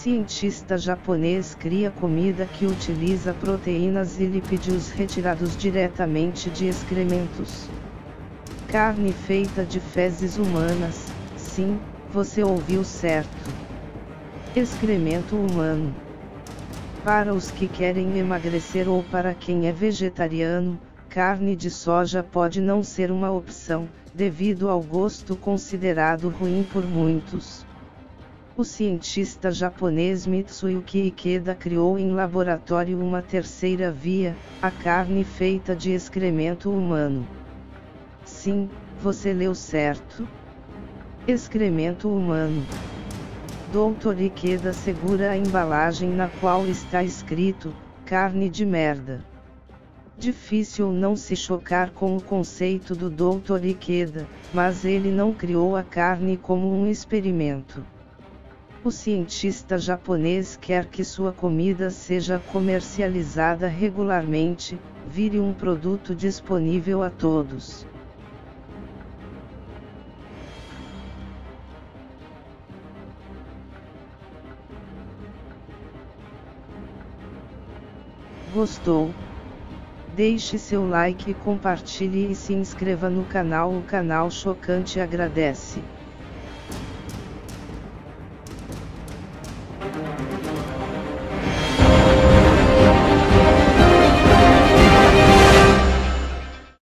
Cientista japonês cria comida que utiliza proteínas e lipídios retirados diretamente de excrementos. Carne feita de fezes humanas, sim, você ouviu certo. Excremento humano. Para os que querem emagrecer ou para quem é vegetariano, carne de soja pode não ser uma opção, devido ao gosto considerado ruim por muitos. O cientista japonês Mitsuyuki Ikeda criou em laboratório uma terceira via, a carne feita de excremento humano. Sim, você leu certo. Excremento humano. Dr. Ikeda segura a embalagem na qual está escrito, carne de merda. Difícil não se chocar com o conceito do Dr. Ikeda, mas ele não criou a carne como um experimento. O cientista japonês quer que sua comida seja comercializada regularmente, vire um produto disponível a todos. Gostou? Deixe seu like, compartilhe e se inscreva no canal. O canal Chocante agradece.